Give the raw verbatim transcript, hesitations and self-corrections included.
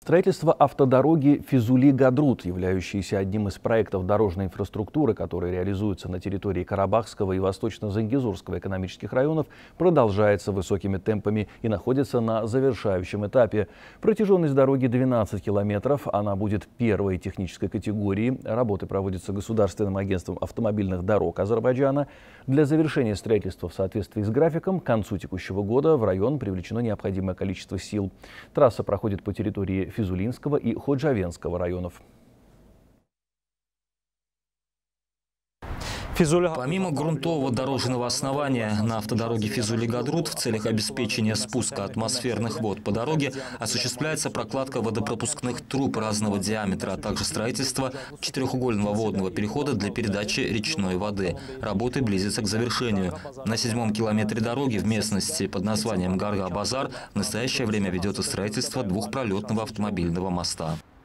Строительство автодороги Физули-Гадрут, являющейся одним из проектов дорожной инфраструктуры, которые реализуются на территории Карабахского и Восточно-Зангезурского экономических районов, продолжается высокими темпами и находится на завершающем этапе. Протяженность дороги двенадцать километров. Она будет первой технической категории. Работы проводятся Государственным агентством автомобильных дорог Азербайджана. Для завершения строительства в соответствии с графиком к концу текущего года в район привлечено необходимое количество сил. Трасса проходит по территории Физулинского и Ходжавенского районов. Помимо грунтового дорожного основания на автодороге Физули-Гадрут в целях обеспечения спуска атмосферных вод по дороге осуществляется прокладка водопропускных труб разного диаметра, а также строительство четырехугольного водного перехода для передачи речной воды. Работы близятся к завершению. На седьмом километре дороги в местности под названием Гарга-Базар в настоящее время ведется строительство двухпролетного автомобильного моста.